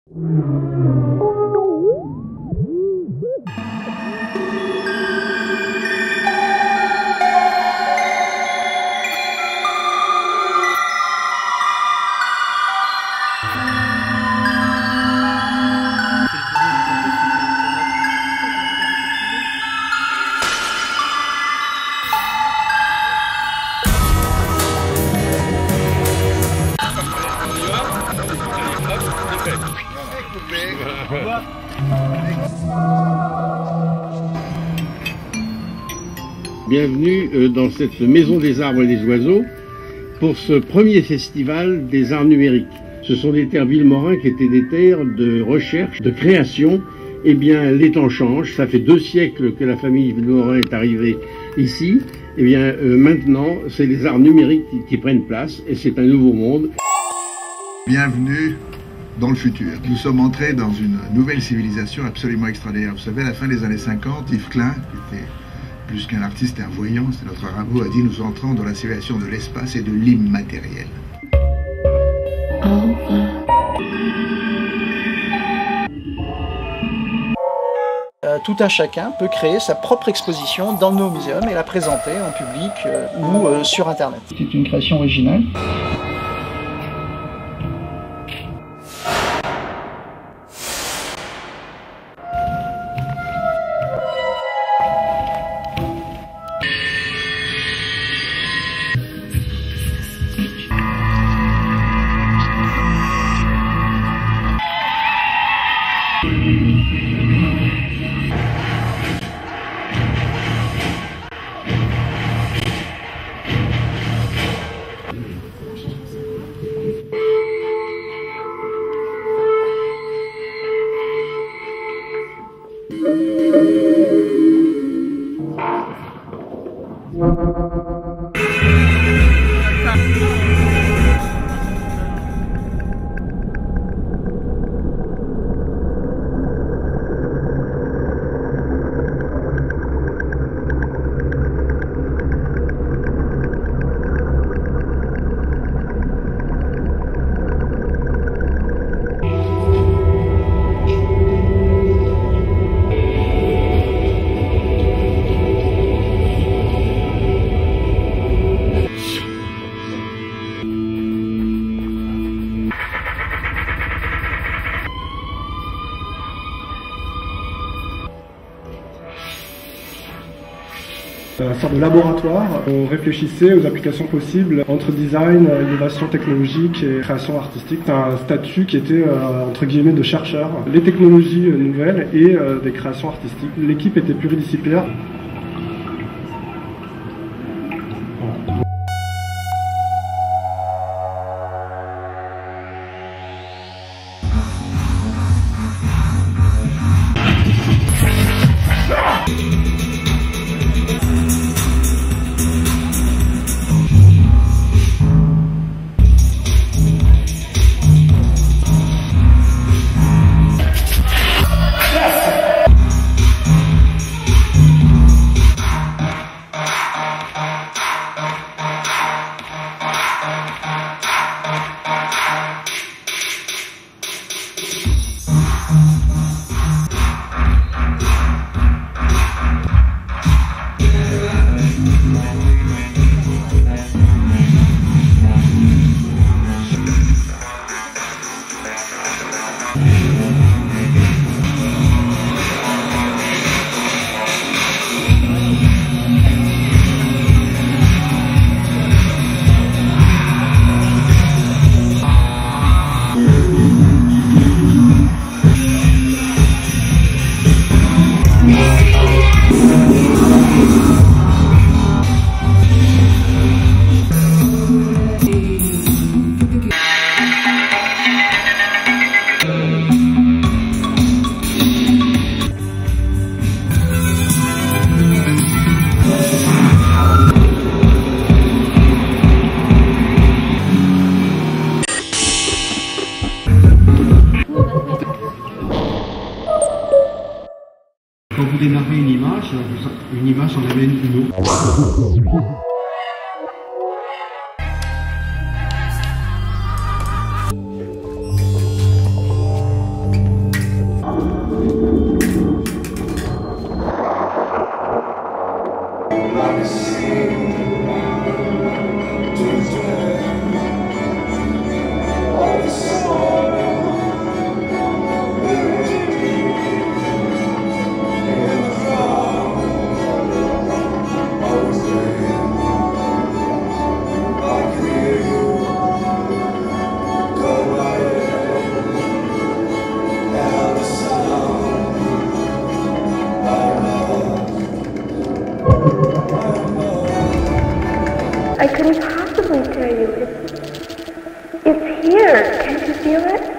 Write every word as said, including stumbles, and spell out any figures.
Bienvenue dans cette maison des arbres et des oiseaux pour ce premier festival des arts numériques. Ce sont des terres Villemorins qui étaient des terres de recherche, de création. Eh bien, les temps changent. Ça fait deux siècles que la famille Villemorin est arrivée ici. Eh bien, euh, maintenant, c'est les arts numériques qui, qui prennent place et c'est un nouveau monde. Bienvenue dans le futur. Nous sommes entrés dans une nouvelle civilisation absolument extraordinaire. Vous savez, à la fin des années cinquante, Yves Klein, qui était plus qu'un artiste et un voyant, c'est notre Rimbaud, a dit: nous entrons dans la civilisation de l'espace et de l'immatériel. Euh, tout un chacun peut créer sa propre exposition dans nos muséums et la présenter en public euh, ou euh, sur Internet. C'est une création originale. Un sorte de laboratoire, on réfléchissait aux applications possibles entre design, innovation technologique et création artistique. C'est un statut qui était euh, entre guillemets de chercheur, les technologies nouvelles et euh, des créations artistiques. L'équipe était pluridisciplinaire. Quand vous démarrez une image, une image en amène une autre. feel it?